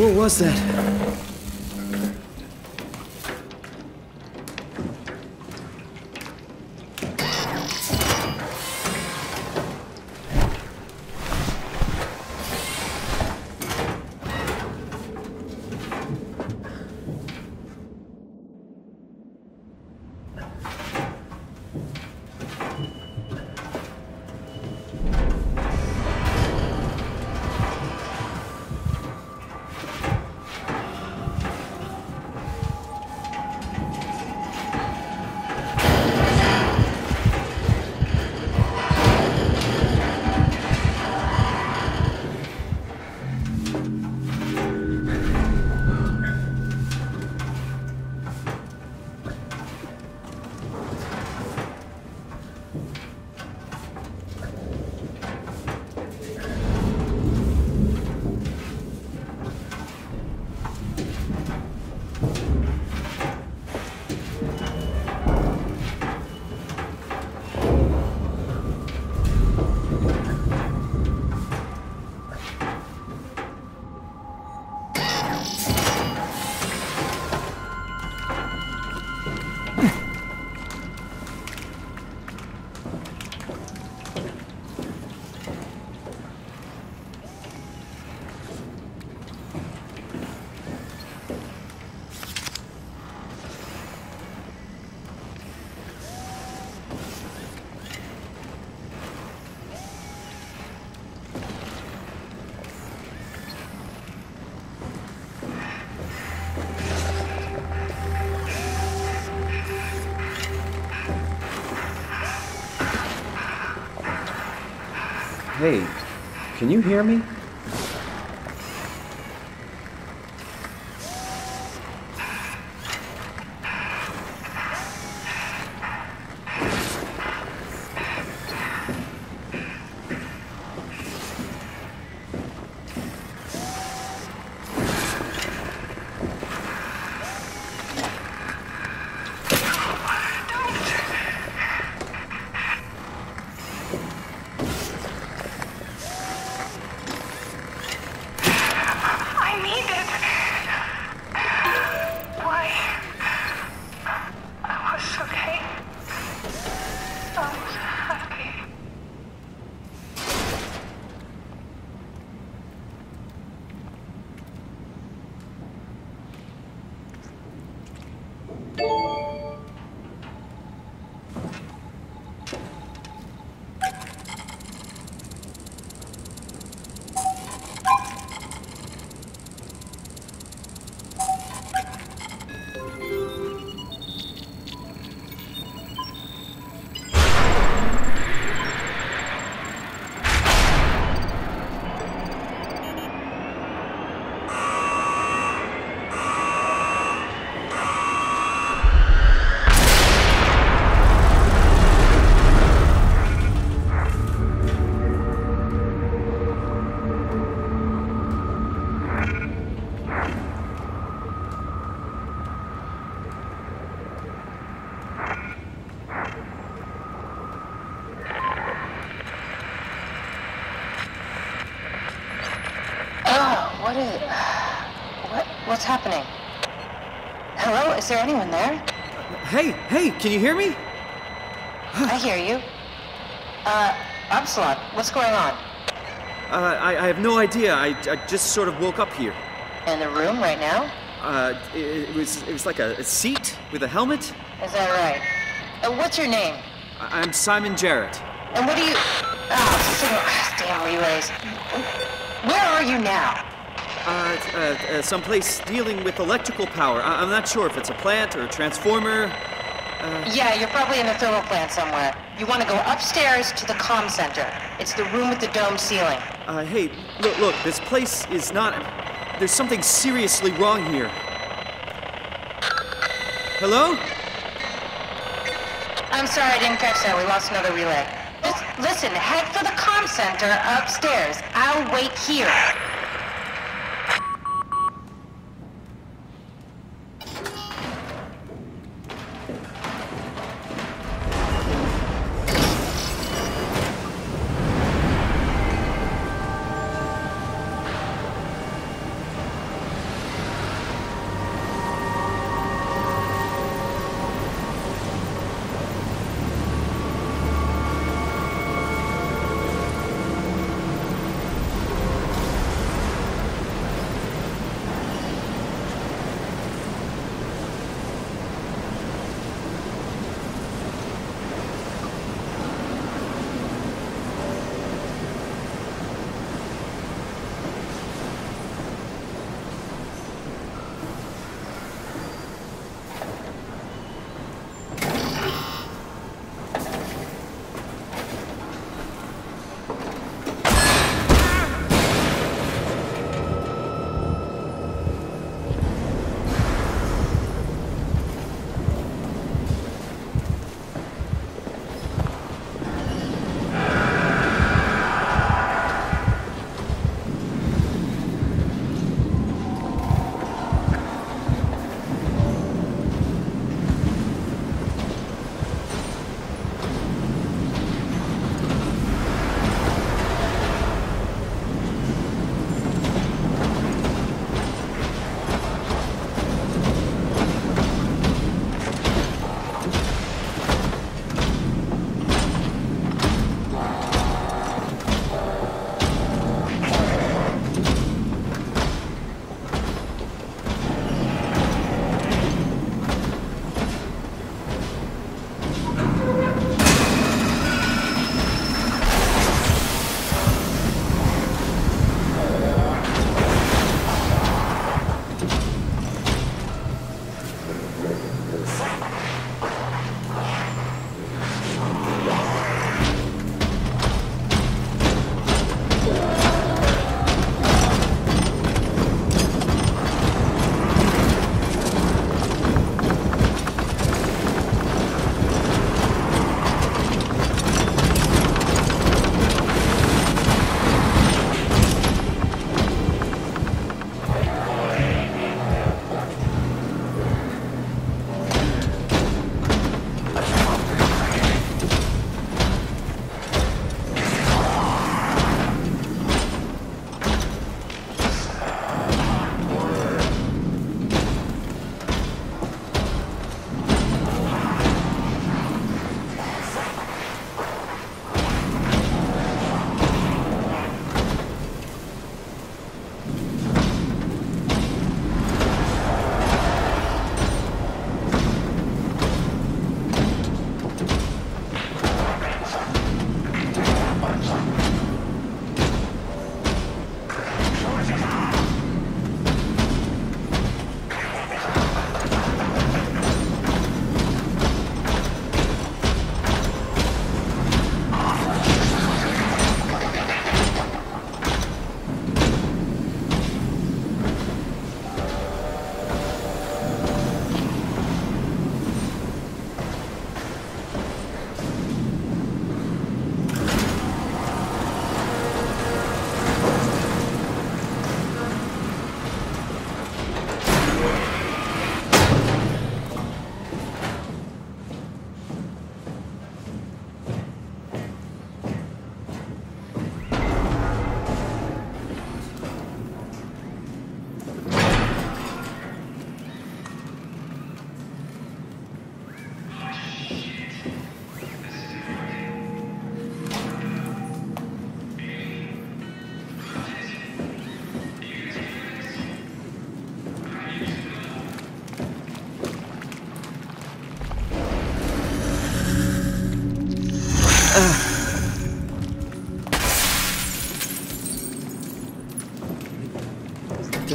What was that? Hey, can you hear me? What's happening? Hello? Is there anyone there? Hey, can you hear me? I hear you. Absalom, what's going on? I have no idea. I just sort of woke up here. In the room right now? It was like a seat with a helmet. Is that right? What's your name? I'm Simon Jarrett. And what do you... damn relays. Where are you now? Someplace dealing with electrical power. I'm not sure if it's a plant or a transformer. Yeah, you're probably in the thermal plant somewhere. You want to go upstairs to the comm center. It's the room with the dome ceiling. Hey, look, this place is not... There's something seriously wrong here. Hello? I'm sorry, I didn't catch that. We lost another relay. Just listen, head for the comm center upstairs. I'll wait here.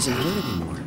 doesn't hurt anymore.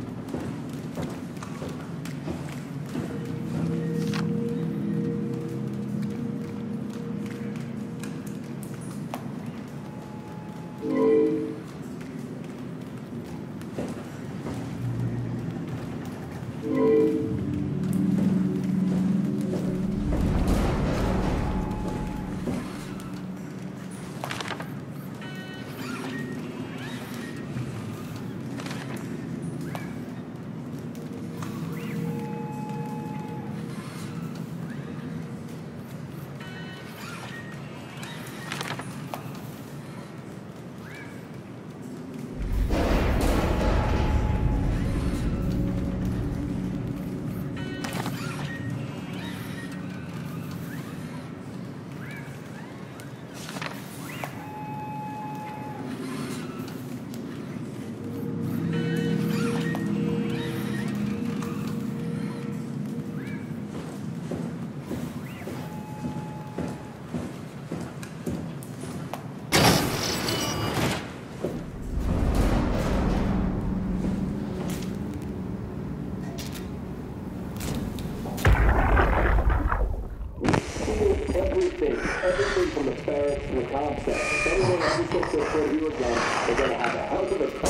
Everything from the barracks to the concept. If anyone ever gets their foot here again, they're gonna have a hell of a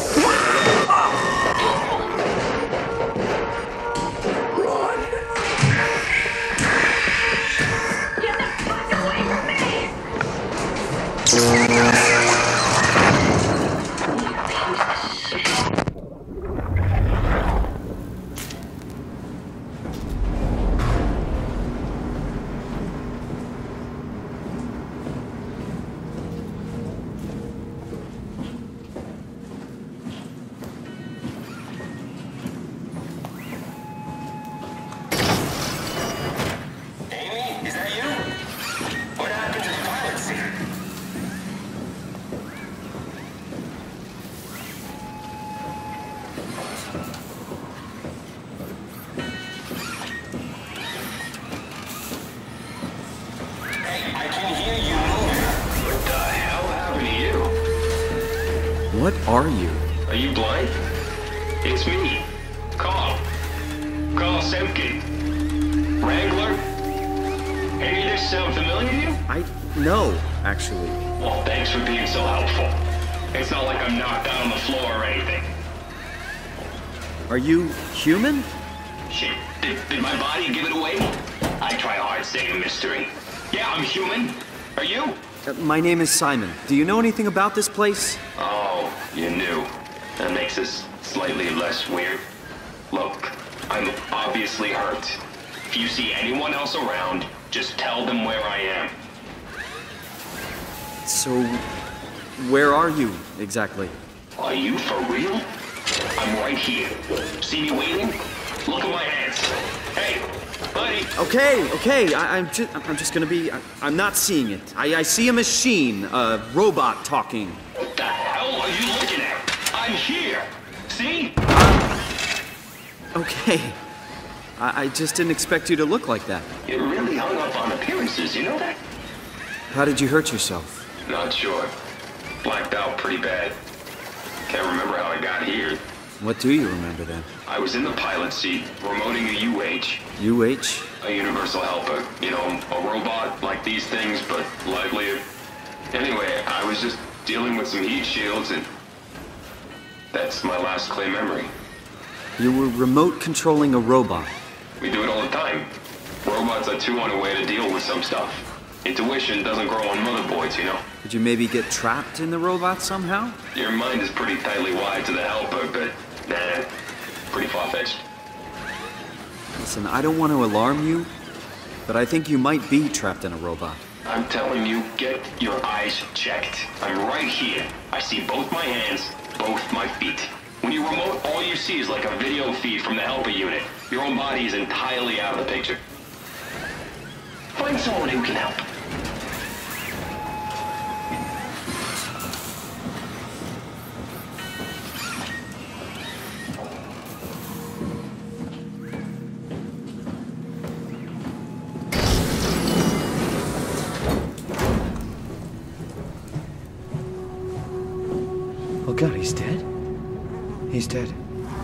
Run! Get the fuck away from me! What are you? Are you blind? It's me, Carl. Carl Semkin. Wrangler? Any of this sound familiar to you? No, actually. Well, thanks for being so helpful. It's not like I'm knocked out on the floor or anything. Are you human? Shit, did my body give it away? I try hard staying a mystery. Yeah, I'm human. Are you? My name is Simon. Do you know anything about this place? Oh, you knew. That makes this slightly less weird. Look, I'm obviously hurt. If you see anyone else around, just tell them where I am. So, where are you, exactly? Are you for real? I'm right here. See me waiting? Look at my hands. Hey, buddy. Okay. I'm just gonna be. I'm not seeing it. I see a machine, a robot talking. What the hell are you looking at? I'm here. See? Okay. I just didn't expect you to look like that. You're really hung up on appearances, you know that? How did you hurt yourself? Not sure. Blacked out pretty bad. Can't remember how I got here. What do you remember then? I was in the pilot seat, remoting a UH. UH? A universal helper. You know, a robot like these things, but livelier. Anyway, I was just dealing with some heat shields and... that's my last clear memory. You were remote controlling a robot. We do it all the time. Robots are too on a way to deal with some stuff. Intuition doesn't grow on motherboards, you know? Did you maybe get trapped in the robot somehow? Your mind is pretty tightly wired to the helper, but nah, pretty far-fetched. Listen, I don't want to alarm you, but I think you might be trapped in a robot. I'm telling you, get your eyes checked. I'm right here. I see both my hands, both my feet. When you remote, all you see is like a video feed from the helper unit. Your own body is entirely out of the picture. Find someone who can help. Oh God, he's dead? He's dead.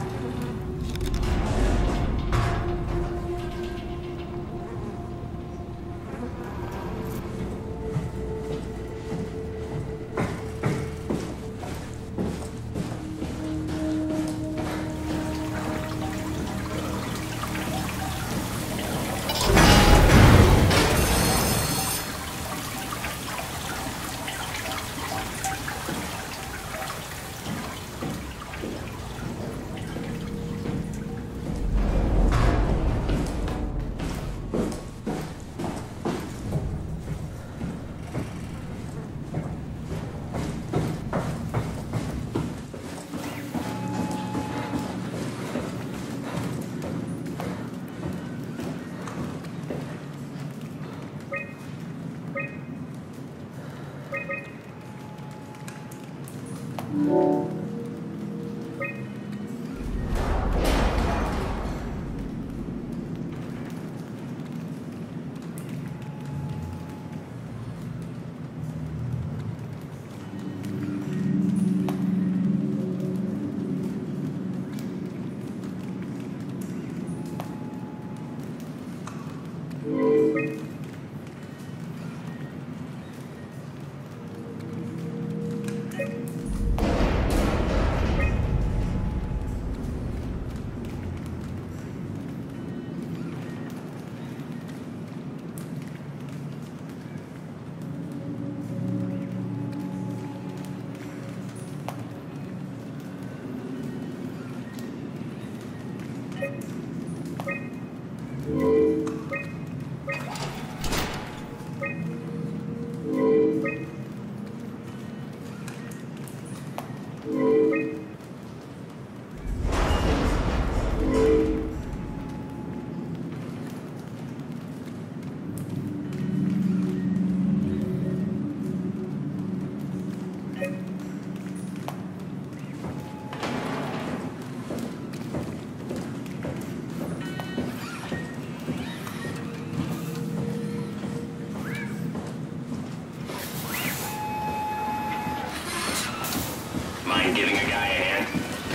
Mind giving a guy a hand?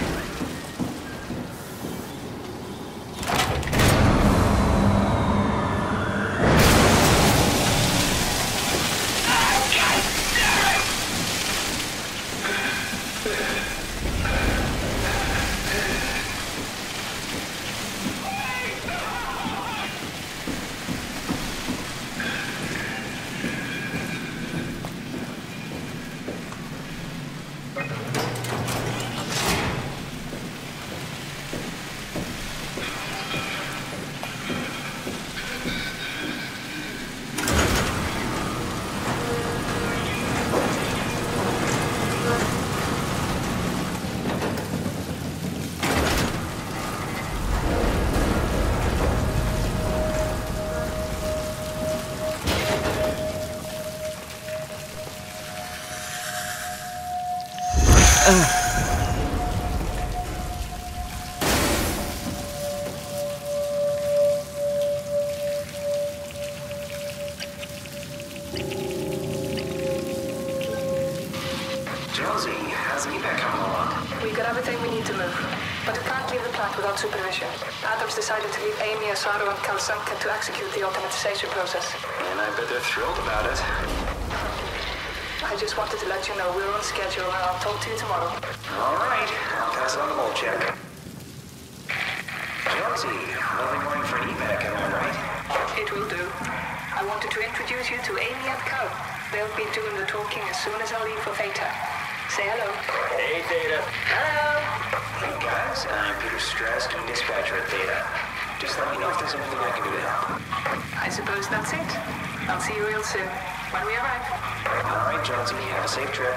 Josie, how's evac coming along? We got everything we need to move, but we can't leave the plant without supervision. Adams decided to leave Amy, Asaro, and Kalsanka to execute the automatization process. And I bet they're thrilled about it. I just wanted to let you know we're on schedule, and I'll talk to you tomorrow. All right, I'll pass it on the wall check. Josie, early morning for an evac, am I right? It will do. I wanted to introduce you to Amy and Cal. They'll be doing the talking as soon as I leave for Theta. Say hello. Hey, Theta. Hello. Hey guys, I'm Peter Strauss, doing dispatcher at Theta. Just let me know if there's anything I can do to help. I suppose that's it. I'll see you real soon, when we arrive. All right, Jonesy, have a safe trip.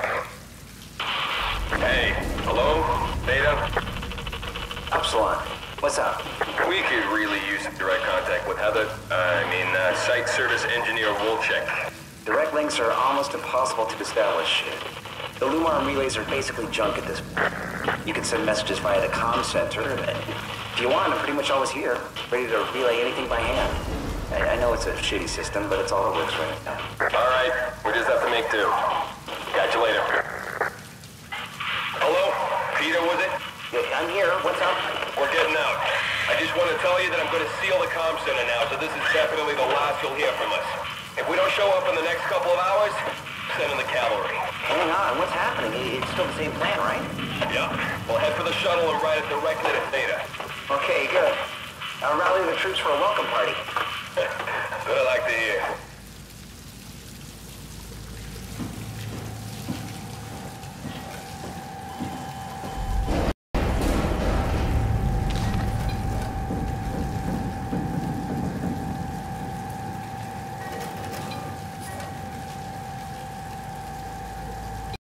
Hey, hello? Theta? Upsilon, what's up? We could really use some direct contact with Heather. Site service engineer Wolchek. Direct links are almost impossible to establish. The Lumar relays are basically junk at this point. You can send messages via the comm center. If you want, I'm pretty much always here, ready to relay anything by hand. I know it's a shitty system, but it's all that works right now. All right, we just have to make do. Catch you later. Hello? Peter, was it? I'm here. What's up? We're getting out. I just want to tell you that I'm going to seal the comm center now, so this is definitely the last you'll hear from us. If we don't show up in the next couple of hours, send in the cavalry. Hang on, what's happening? It's still the same plan, right? Yeah. We'll head for the shuttle and ride it directly to Theta. Okay, good. I'll rally the troops for a welcome party.